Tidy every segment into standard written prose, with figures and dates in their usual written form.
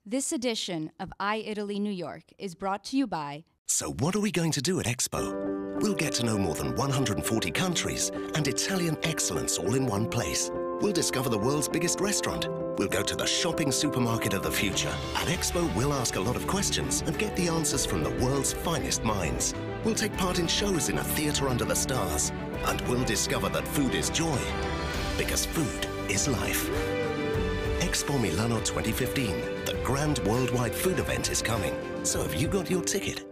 This edition of iItaly New York is brought to you by... So what are we going to do at Expo? We'll get to know more than 140 countries and Italian excellence all in one place. We'll discover the world's biggest restaurant. We'll go to the shopping supermarket of the future. At Expo, we'll ask a lot of questions and get the answers from the world's finest minds. We'll take part in shows in a theater under the stars. And we'll discover that food is joy. Because food is life. Expo Milano 2015, the grand worldwide food event is coming. So have you got your ticket?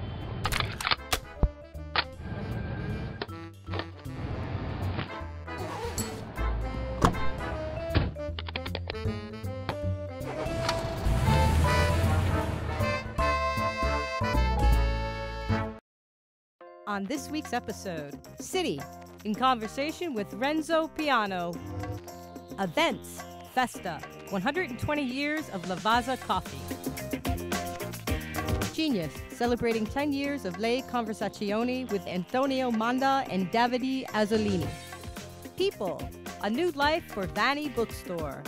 On this week's episode, City, in conversation with Renzo Piano. Events, Festa, 120 years of Lavazza coffee. Genius, celebrating 10 years of Le Conversazioni with Antonio Manda and Davide Azzolini. People, a new life for Vanni Bookstore.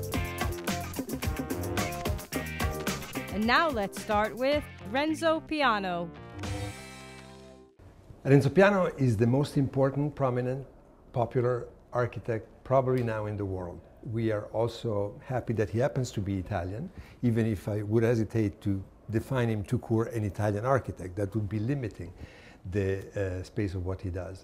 And now let's start with Renzo Piano. Renzo Piano is the most important, prominent, popular architect probably now in the world. We are also happy that he happens to be Italian, even if I would hesitate to define him tout court an Italian architect. That would be limiting the space of what he does.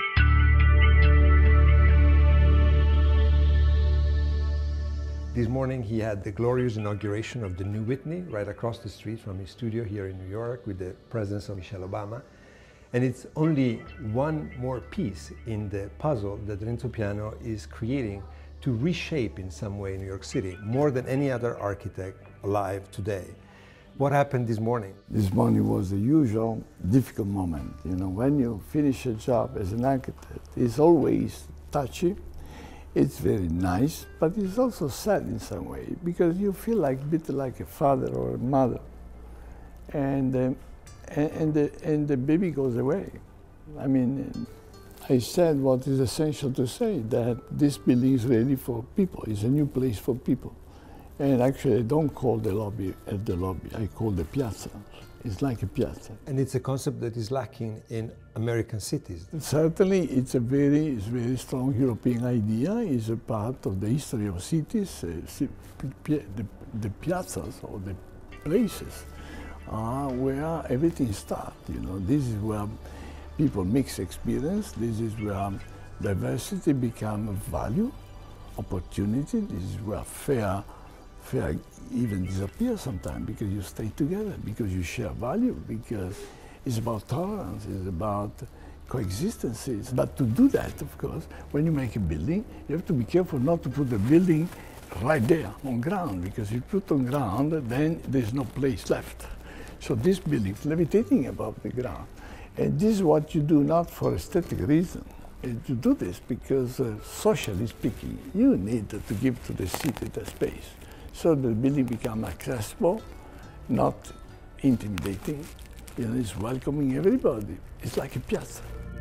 This morning he had the glorious inauguration of the new Whitney right across the street from his studio here in New York with the presence of Michelle Obama. And it's only one more piece in the puzzle that Renzo Piano is creating to reshape in some way New York City, more than any other architect alive today. What happened this morning? This morning was the usual difficult moment. You know, when you finish a job as an architect, it's always touchy, it's very nice, but it's also sad in some way, because you feel like a bit like a father or a mother. And the baby goes away. I mean, I said what is essential to say, that this building is ready for people. It's a new place for people. And actually, I don't call the lobby the lobby, I call the piazza. It's like a piazza. And it's a concept that is lacking in American cities. Certainly, it's very strong European idea. It's a part of the history of cities. The piazzas or the places where everything starts. You know, this is where people mix experience. This is where diversity becomes a value, opportunity. This is where fear even disappears sometimes because you stay together, because you share value, because it's about tolerance, it's about coexistences. But to do that, of course, when you make a building, you have to be careful not to put the building right there on ground, because if you put on ground, then there's no place left. So this building is levitating above the ground. And this is what you do not for aesthetic reason. You do this because, socially speaking, you need to give to the city the space. So the building becomes accessible, not intimidating. You know, it's welcoming everybody. It's like a piazza.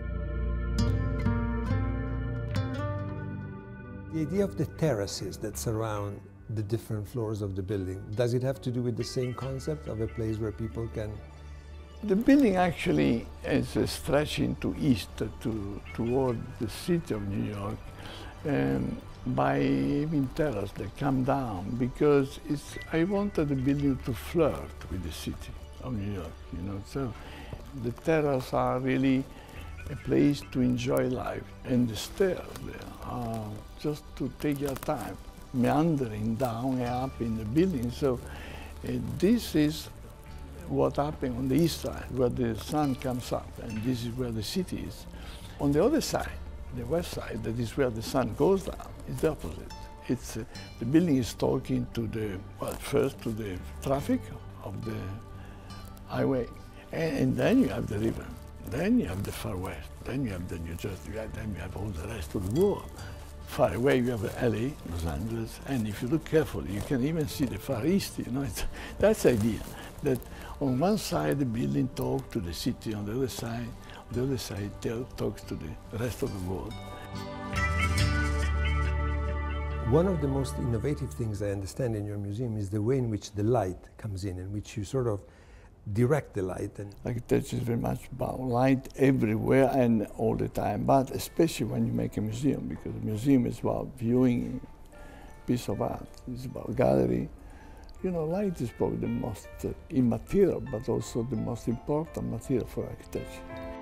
The idea of the terraces that surround the different floors of the building, does it have to do with the same concept of a place where people can... The building actually is stretching to east toward the city of New York by having terraces that come down, because I wanted the building to flirt with the city of New York, you know. So the terraces are really a place to enjoy life, and the stairs there are just to take your time, meandering down and up in the building. So this is what happened on the east side, where the sun comes up, and this is where the city is. On the other side, the west side, that is where the sun goes down, it's the opposite. It's, the building is talking to the, well, first to the traffic of the highway, and then you have the river, then you have the far west, then you have the New Jersey, then you have all the rest of the world. Far away you have LA, Los Angeles, and if you look carefully, you can even see the Far East, you know. That's the idea, that on one side the building talks to the city, on the other side talks to the rest of the world. One of the most innovative things I understand in your museum is the way in which the light comes in which you sort of direct the light. And architecture is very much about light everywhere and all the time, but especially when you make a museum, because a museum is about viewing a piece of art, it's about gallery. You know, light is probably the most immaterial, but also the most important material for architecture.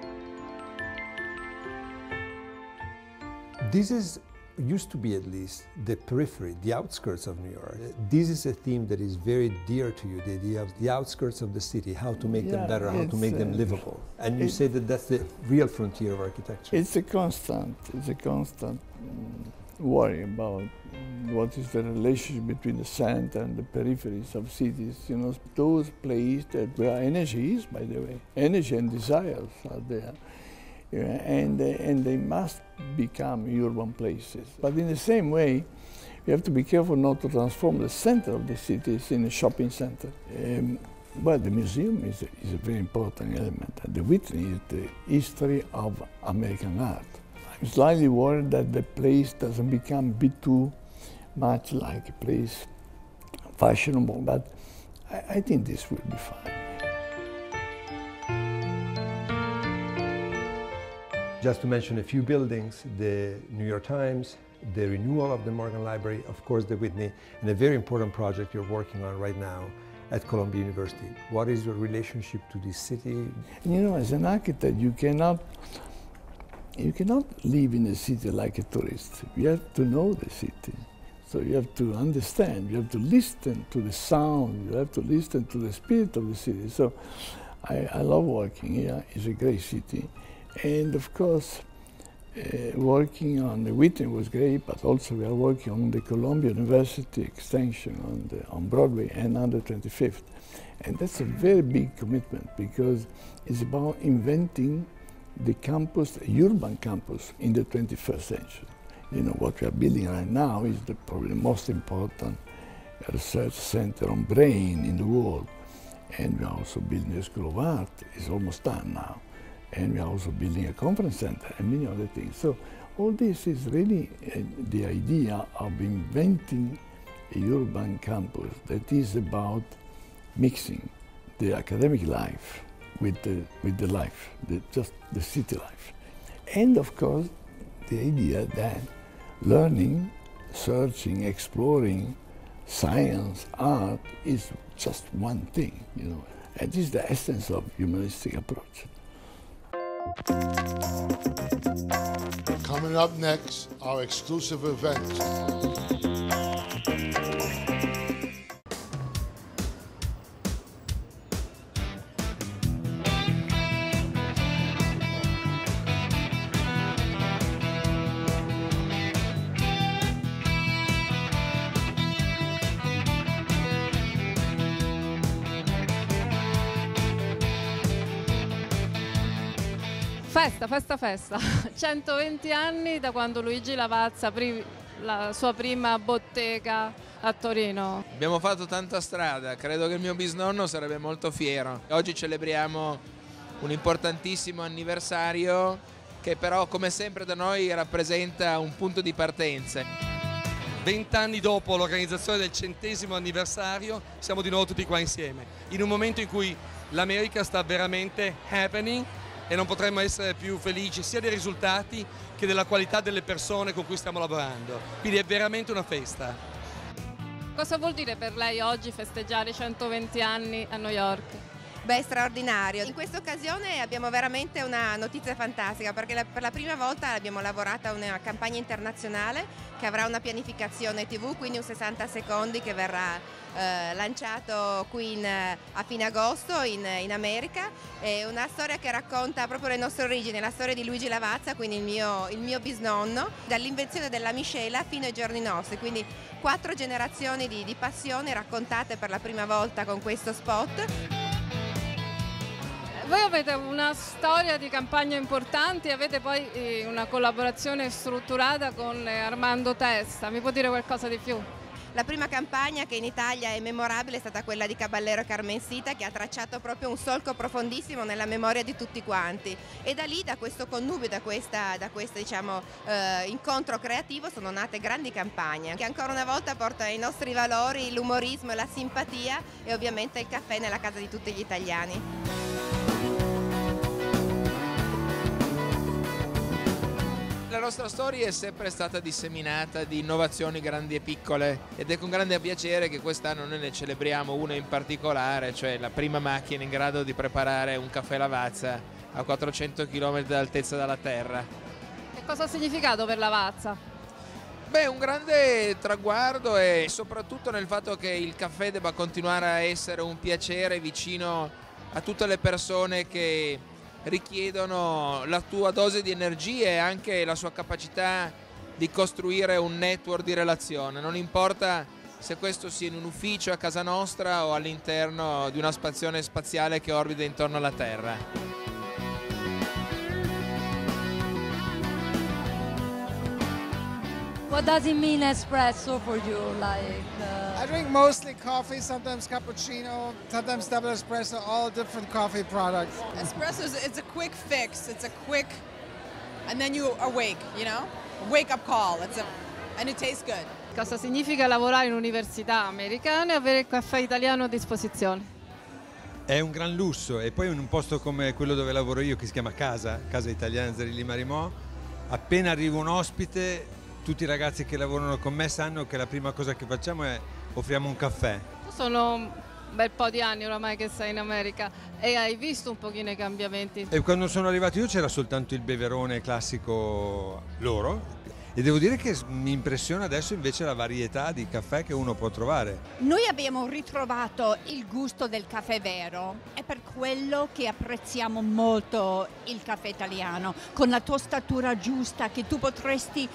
This used to be, at least, the periphery, the outskirts of New York. This is a theme that is very dear to you, the idea of the outskirts of the city, how to make them better, how to make them livable. And you say that that's the real frontier of architecture. It's a constant worry about what is the relationship between the center and the peripheries of cities. You know, those places where energy is, by the way, energy and desires are there. And they must become urban places. But in the same way, we have to be careful not to transform the center of the cities in a shopping center. Well, the museum is a very important element. The Whitney is the history of American art. I'm slightly worried that the place doesn't become a bit too much like a place fashionable, but I think this will be fine. Just to mention a few buildings, the New York Times, the renewal of the Morgan Library, of course the Whitney, and a very important project you're working on right now at Columbia University. What is your relationship to this city? You know, as an architect, you cannot live in a city like a tourist. You have to know the city. So you have to understand, you have to listen to the sound, you have to listen to the spirit of the city. So I love working here. It's a great city. And of course, working on the Whitney was great, but also we are working on the Columbia University extension on Broadway and 125th. And that's a very big commitment because it's about inventing the campus, the urban campus in the 21st century. You know, what we are building right now is probably the most important research center on brain in the world. And we are also building a School of Art. It's almost done now. And we are also building a conference center and many other things. So all this is really the idea of inventing a urban campus that is about mixing the academic life with the life, just the city life. And of course, the idea that learning, searching, exploring, science, art is just one thing, you know. And this is the essence of humanistic approach. Coming up next, our exclusive event. Festa. 120 anni da quando Luigi Lavazza aprì la sua prima bottega a Torino. Abbiamo fatto tanta strada, credo che il mio bisnonno sarebbe molto fiero. Oggi celebriamo un importantissimo anniversario che però, come sempre da noi, rappresenta un punto di partenza. 20 anni dopo l'organizzazione del 100° anniversario siamo di nuovo tutti qua insieme, in un momento in cui l'America sta veramente happening e non potremmo essere più felici sia dei risultati che della qualità delle persone con cui stiamo lavorando. Quindi è veramente una festa. Cosa vuol dire per lei oggi festeggiare i 120 anni a New York? Beh, straordinario. In questa occasione abbiamo veramente una notizia fantastica perché per la prima volta abbiamo lavorato a una campagna internazionale che avrà una pianificazione TV, quindi un 60 secondi che verrà lanciato qui a fine agosto in America. È una storia che racconta proprio le nostre origini, la storia di Luigi Lavazza, quindi il mio bisnonno, dall'invenzione della miscela fino ai giorni nostri, quindi 4 generazioni di passione raccontate per la prima volta con questo spot. Voi avete una storia di campagna importante e avete poi una collaborazione strutturata con Armando Testa. Mi può dire qualcosa di più? La prima campagna che in Italia è memorabile è stata quella di Caballero e Carmencita, che ha tracciato proprio un solco profondissimo nella memoria di tutti quanti, e da lì, da questo connubio, da questo diciamo, incontro creativo, sono nate grandi campagne che ancora una volta portano i nostri valori, l'umorismo e la simpatia, e ovviamente il caffè nella casa di tutti gli italiani. La nostra storia è sempre stata disseminata di innovazioni grandi e piccole, ed è con grande piacere che quest'anno noi ne celebriamo una in particolare, cioè la prima macchina in grado di preparare un caffè Lavazza a 400 km d'altezza dalla terra. Che cosa ha significato per Lavazza? Beh, un grande traguardo, e soprattutto nel fatto che il caffè debba continuare a essere un piacere vicino a tutte le persone che richiedono la tua dose di energie e anche la sua capacità di costruire un network di relazione. Non importa se questo sia in un ufficio a casa nostra o all'interno di una stazione spaziale che orbita intorno alla Terra. What does it mean espresso for you? I drink mostly coffee, sometimes cappuccino, sometimes double espresso, all different coffee products. Espresso it's a quick fix. It's a quick, and then you awake, you know? Wake up call. And it tastes good. Cosa significa lavorare in università americane e avere il caffè italiano a disposizione? È un gran lusso, e poi in un posto come quello dove lavoro io, che si chiama Casa Italiana Zerilli Marimò, appena arriva un ospite, tutti i ragazzi che lavorano con me sanno che la prima cosa che facciamo è offriamo un caffè. Sono un bel po' di anni oramai che sei in America e hai visto un pochino i cambiamenti. E quando sono arrivato io c'era soltanto il beverone classico loro, e devo dire che mi impressiona adesso invece la varietà di caffè che uno può trovare. Noi abbiamo ritrovato il gusto del caffè vero, è per quello che apprezziamo molto il caffè italiano, con la tostatura giusta che tu potresti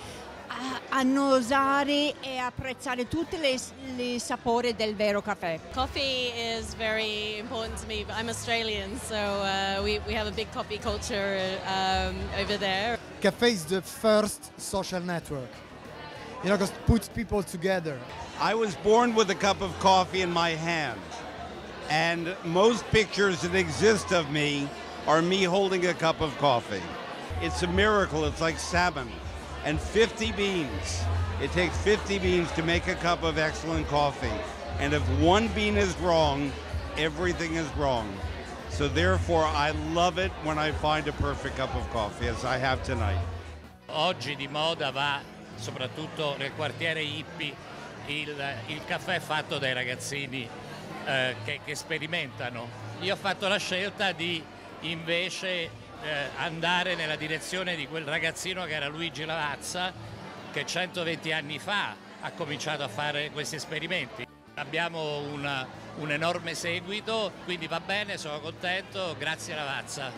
annusare e apprezzare tutti i sapori del vero caffè. Coffee is very important to me. I'm Australian, so we have a big coffee culture over there. Cafe is the first social network, you know, because it puts people together. I was born with a cup of coffee in my hand, and most pictures that exist of me are me holding a cup of coffee. It's a miracle. It's like salmon. And 50 beans. It takes 50 beans to make a cup of excellent coffee. And if one bean is wrong, everything is wrong. So therefore, I love it when I find a perfect cup of coffee, as I have tonight. Oggi di moda va, soprattutto nel quartiere hippie, il caffè fatto dai ragazzini che sperimentano. Io ho fatto la scelta di invece andare nella direzione di quel ragazzino che era Luigi Lavazza, che 120 anni fa ha cominciato a fare questi esperimenti. Abbiamo un enorme seguito, quindi va bene, sono contento, grazie Lavazza.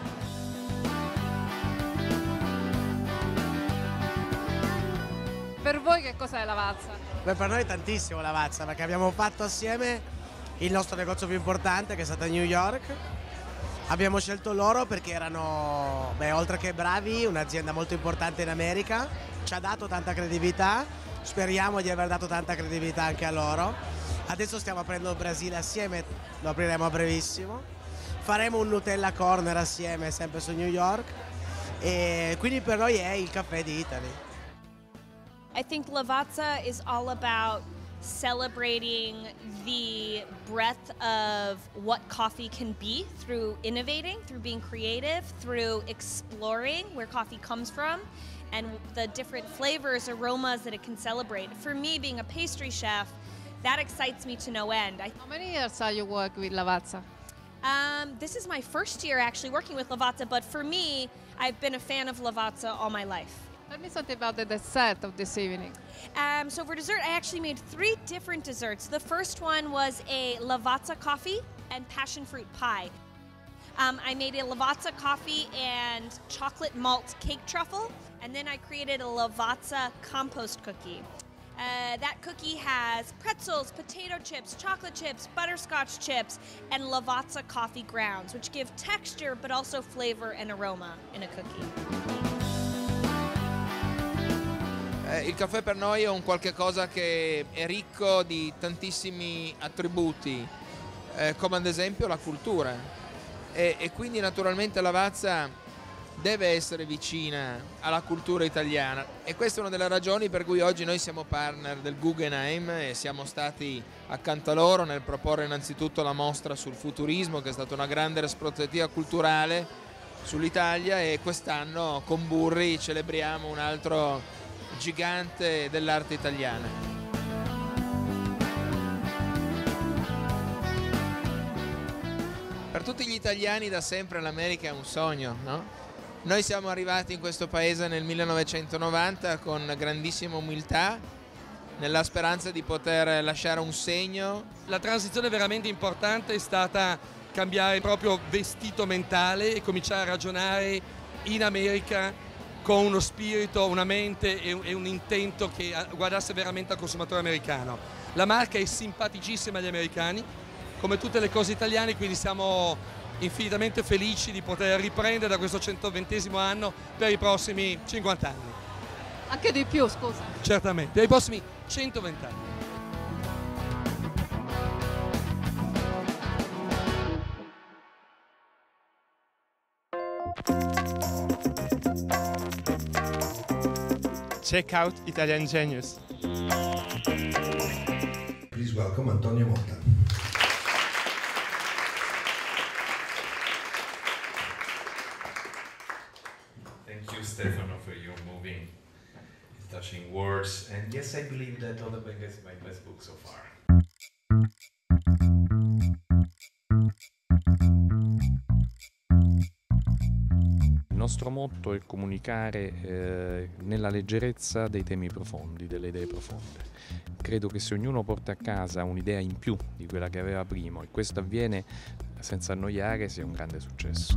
Per voi che cos'è Lavazza? Beh, per noi è tantissimo Lavazza, perché abbiamo fatto assieme il nostro negozio più importante, che è stato a New York. Abbiamo scelto loro perché erano, oltre che bravi, un'azienda molto importante in America, ci ha dato tanta credibilità, speriamo di aver dato tanta credibilità anche a loro. Adesso stiamo aprendo il Brasile assieme, lo apriremo a brevissimo. Faremo un Nutella Corner assieme, sempre su New York, e quindi per noi è il caffè di Italy. I think Lavazza is all about celebrating the breadth of what coffee can be through innovating, through being creative, through exploring where coffee comes from and the different flavors, aromas that it can celebrate. For me, being a pastry chef, that excites me to no end. How many years have you worked with Lavazza? This is my first year actually working with Lavazza, but for me, I've been a fan of Lavazza all my life. Tell me something about the dessert of this evening. So for dessert, I actually made 3 different desserts. The first one was a Lavazza coffee and passion fruit pie. I made a Lavazza coffee and chocolate malt cake truffle, and then I created a Lavazza compost cookie. That cookie has pretzels, potato chips, chocolate chips, butterscotch chips, and Lavazza coffee grounds, which give texture but also flavor and aroma in a cookie. Il caffè per noi è un qualche cosa che è ricco di tantissimi attributi, come ad esempio la cultura, e quindi naturalmente Lavazza deve essere vicina alla cultura italiana, e questa è una delle ragioni per cui oggi noi siamo partner del Guggenheim e siamo stati accanto a loro nel proporre innanzitutto la mostra sul futurismo, che è stata una grande prospettiva culturale sull'Italia, e quest'anno con Burri celebriamo un altro gigante dell'arte italiana. Per tutti gli italiani da sempre l'America è un sogno, no? Noi siamo arrivati in questo paese nel 1990 con grandissima umiltà, nella speranza di poter lasciare un segno. La transizione veramente importante è stata cambiare proprio vestito mentale e cominciare a ragionare in America con uno spirito, una mente e un intento che guardasse veramente al consumatore americano. La marca è simpaticissima agli americani, come tutte le cose italiane, quindi siamo infinitamente felici di poter riprendere da questo 120° anno per i prossimi 50 anni. Anche di più, scusa. Certamente, per i prossimi 120 anni. Check out Italian Genius. Please welcome Antonio Motta. Thank you, Stefano, for your moving, touching words. And yes, I believe that Oda Benga is my best book so far. Il nostro motto è comunicare nella leggerezza dei temi profondi, delle idee profonde. Credo che se ognuno porta a casa un'idea in più di quella che aveva prima, e questo avviene senza annoiare, sia un grande successo.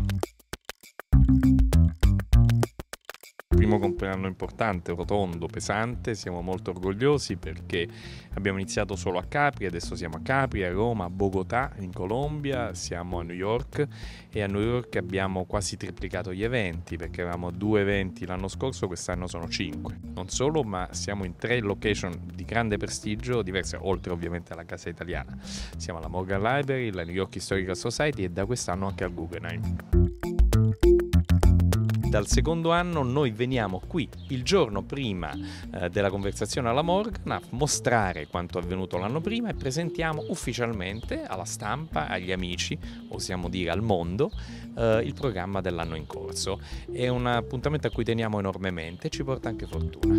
Primo compleanno importante, rotondo, pesante, siamo molto orgogliosi perché abbiamo iniziato solo a Capri, adesso siamo a Capri, a Roma, a Bogotà, in Colombia, siamo a New York, e a New York abbiamo quasi triplicato gli eventi perché avevamo 2 eventi l'anno scorso, quest'anno sono 5. Non solo, ma siamo in 3 location di grande prestigio, diverse, oltre ovviamente alla Casa Italiana. Siamo alla Morgan Library, la New York Historical Society e da quest'anno anche al Guggenheim. Dal secondo anno noi veniamo qui il giorno prima della conversazione alla Morgan a mostrare quanto avvenuto l'anno prima e presentiamo ufficialmente alla stampa, agli amici, osiamo dire al mondo, il programma dell'anno in corso. È un appuntamento a cui teniamo enormemente e ci porta anche fortuna.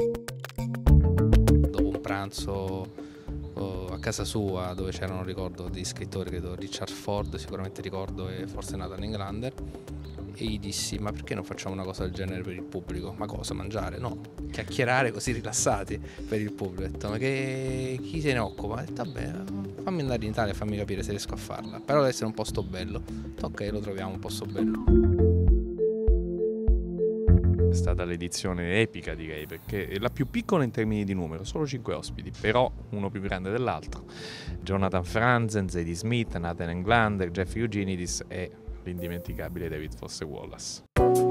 Dopo un pranzo a casa sua dove c'erano, ricordo, degli scrittori, credo Richard Ford, sicuramente ricordo, e forse Nathan Englander, e gli dissi: ma perché non facciamo una cosa del genere per il pubblico? Ma cosa, mangiare? No, chiacchierare così rilassati per il pubblico. Ho detto: ma chi se ne occupa? Ho detto: vabbè, fammi andare in Italia e fammi capire se riesco a farla, però deve essere un posto bello. Ok, lo troviamo un posto bello. È stata l'edizione epica, direi, perché è la più piccola in termini di numero, solo 5 ospiti, però uno più grande dell'altro. Jonathan Franzen, Zadie Smith, Nathan Englander, Jeffrey Eugenides e l'indimenticabile David Foster Wallace.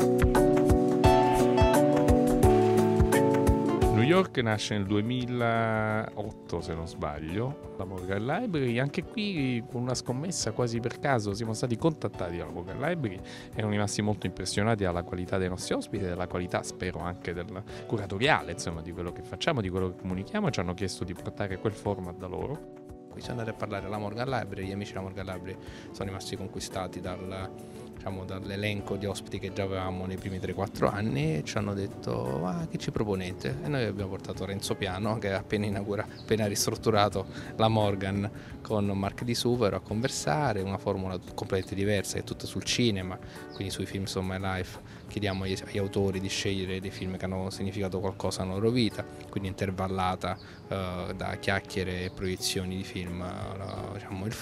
New York nasce nel 2008, se non sbaglio, la Morgan Library. Anche qui, con una scommessa quasi per caso, siamo stati contattati dalla Morgan Library, erano rimasti molto impressionati dalla qualità dei nostri ospiti, della qualità, spero, anche del curatoriale, insomma, di quello che facciamo, di quello che comunichiamo, e ci hanno chiesto di portare quel format da loro. Siamo andati a parlare alla Morgan Library, gli amici della Morgan Library sono rimasti conquistati dall'elenco di ospiti che già avevamo nei primi 3-4 anni, e ci hanno detto: ma che ci proponete? E noi abbiamo portato Renzo Piano, che ha appena ristrutturato la Morgan con Mark Di Suvero, a conversare, una formula completamente diversa, che è tutta sul cinema, quindi sui film of my life. Chiediamo agli autori di scegliere dei film che hanno significato qualcosa nella loro vita, quindi intervallata da chiacchiere e proiezioni di film, diciamo, il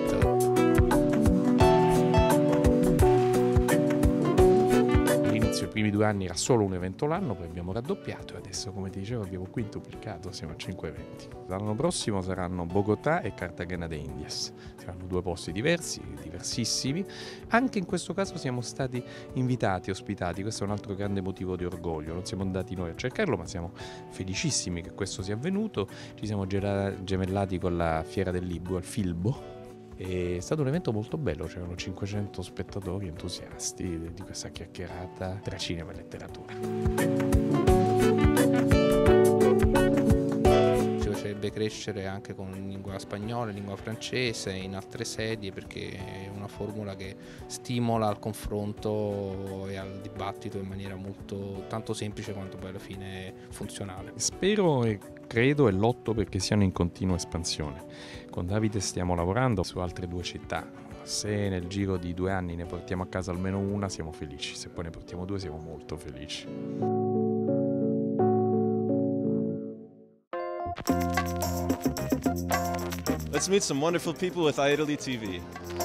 format. All'inizio primi 2 anni era solo un evento l'anno, poi abbiamo raddoppiato e adesso, come ti dicevo, abbiamo quintuplicato, siamo a 5 eventi. L'anno prossimo saranno Bogotà e Cartagena de Indias, saranno 2 posti diversi, diversissimi. Anche in questo caso siamo stati invitati, ospitati, questo è un altro grande motivo di orgoglio, non siamo andati noi a cercarlo, ma siamo felicissimi che questo sia avvenuto. Ci siamo gemellati con la Fiera del Libro al Filbo. È stato un evento molto bello, c'erano 500 spettatori entusiasti di questa chiacchierata tra cinema e letteratura. Ci piacerebbe crescere anche con lingua spagnola, lingua francese, in altre sedie, perché è una formula che stimola al confronto e al dibattito in maniera tanto semplice quanto poi alla fine funzionale. Spero e credo e lotto perché siano in continua espansione. Con Davide stiamo lavorando su altre 2 città. Se nel giro di 2 anni ne portiamo a casa almeno una, siamo felici. Se poi ne portiamo 2, siamo molto felici. Let's meet some wonderful people with iItaly TV.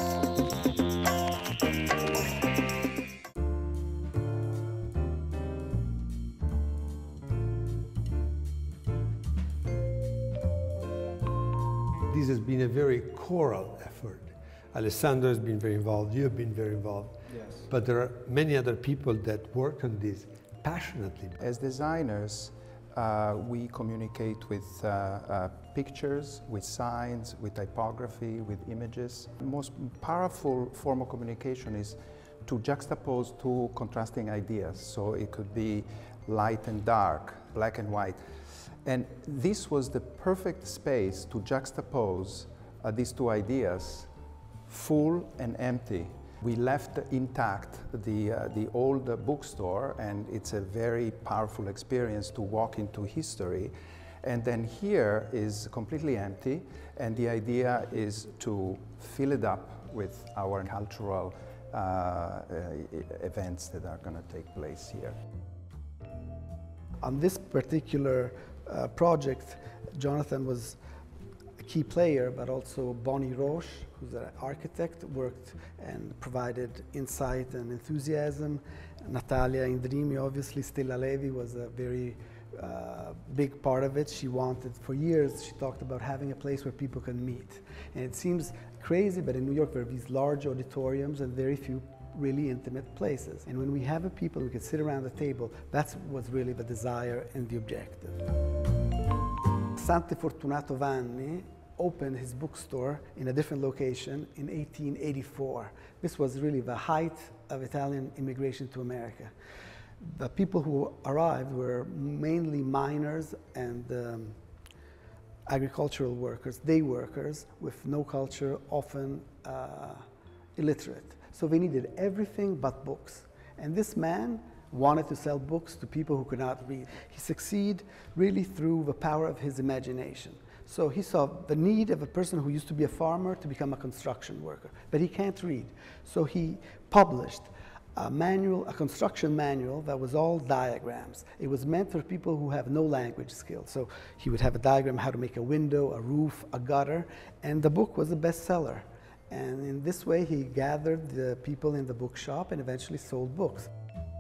This has been a very choral effort. Alessandro has been very involved, you have been very involved. Yes. But there are many other people that work on this passionately. As designers, we communicate with pictures, with signs, with typography, with images. The most powerful form of communication is to juxtapose 2 contrasting ideas. So it could be light and dark, black and white. And this was the perfect space to juxtapose these 2 ideas, full and empty. We left intact the old bookstore, and it's a very powerful experience to walk into history. And then here is completely empty, and the idea is to fill it up with our cultural events that are going to take place here. On this particular project, Jonathan was a key player, but also Bonnie Roche, who's an architect, worked and provided insight and enthusiasm. Natalia Indrimi, obviously, Stella Levi was a very big part of it. She wanted, for years, she talked about having a place where people can meet. And it seems crazy, but in New York there are these large auditoriums and very few really intimate places. And when we have a people who can sit around the table, that's what's really the desire and the objective. Sante Fortunato Vanni opened his bookstore in a different location in 1884. This was really the height of Italian immigration to America. The people who arrived were mainly miners and agricultural workers, day workers with no culture, often illiterate. So they needed everything but books. And this man wanted to sell books to people who could not read. He succeeded really through the power of his imagination. So he saw the need of a person who used to be a farmer to become a construction worker, but he can't read. So he published a manual, a construction manual that was all diagrams. It was meant for people who have no language skills. So he would have a diagram how to make a window, a roof, a gutter, and the book was a bestseller. And in this way, he gathered the people in the bookshop and eventually sold books.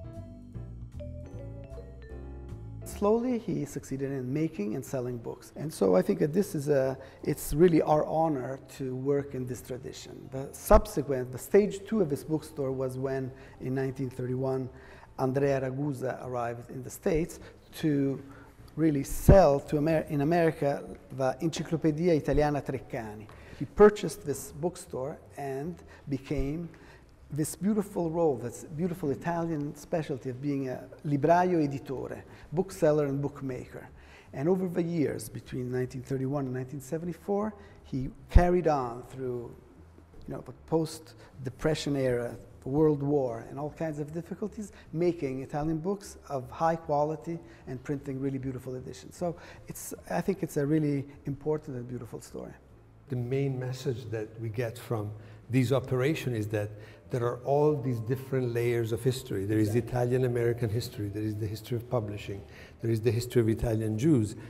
Slowly, he succeeded in making and selling books. And so I think that this is it's really our honor to work in this tradition. The stage 2 of this bookstore was when, in 1931, Andrea Ragusa arrived in the States to really sell to in America the Enciclopedia Italiana Treccani. He purchased this bookstore and became this beautiful role, this beautiful Italian specialty of being a libraio editore, bookseller and bookmaker. And over the years, between 1931 and 1974, he carried on through the post-Depression era, the World War, and all kinds of difficulties, making Italian books of high quality and printing really beautiful editions. So I think it's a really important and beautiful story. The main message that we get from this operation is that there are all these different layers of history. There is the Italian-American history, there is the history of publishing, there is the history of Italian Jews,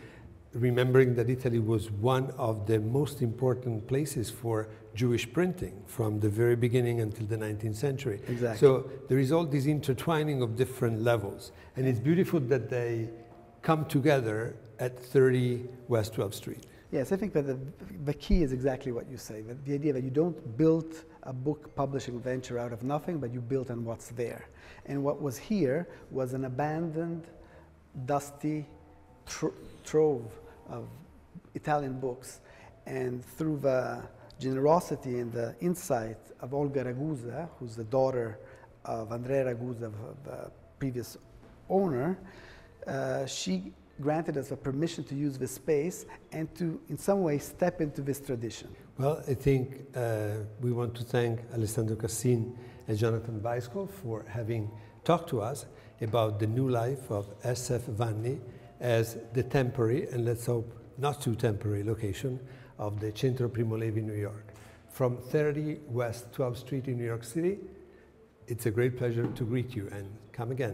remembering that Italy was one of the most important places for Jewish printing from the very beginning until the 19th century. Exactly. So there is all this intertwining of different levels. And it's beautiful that they come together at 30 West 12th Street. Yes, I think that the key is exactly what you say. That the idea that you don't build a book publishing venture out of nothing, but you build on what's there. And what was here was an abandoned, dusty trove of Italian books. And through the generosity and the insight of Olga Ragusa, who's the daughter of Andrea Ragusa, the previous owner, she granted us a permission to use this space and to, in some way, step into this tradition. Well, I think we want to thank Alessandro Cassin and Jonathan Weisskopf for having talked to us about the new life of S.F. Vanni as the temporary, and let's hope not too temporary, location of the Centro Primo Levi, New York. From 30 West 12th Street in New York City, it's a great pleasure to greet you, and come again.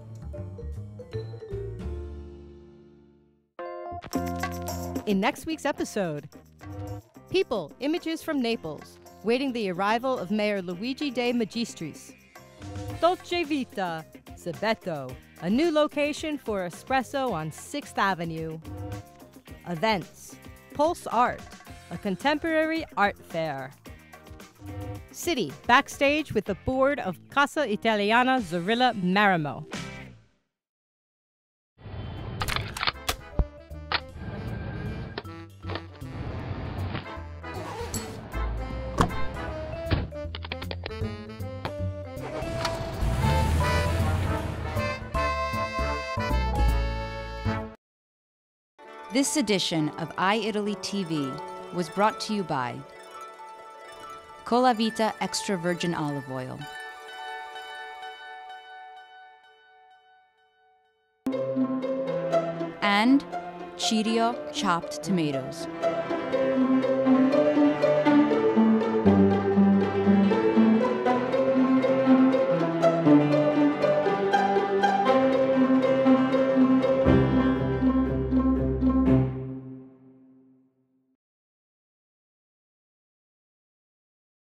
In next week's episode, People, Images from Naples, waiting the arrival of Mayor Luigi De Magistris. Dolce Vita, Cebetto, a new location for espresso on 6th Avenue. Events, Pulse Art, a contemporary art fair. City, backstage with the board of Casa Italiana Zorilla Marimo. This edition of iItaly TV was brought to you by Colavita Extra Virgin Olive Oil, and Cirio chopped tomatoes.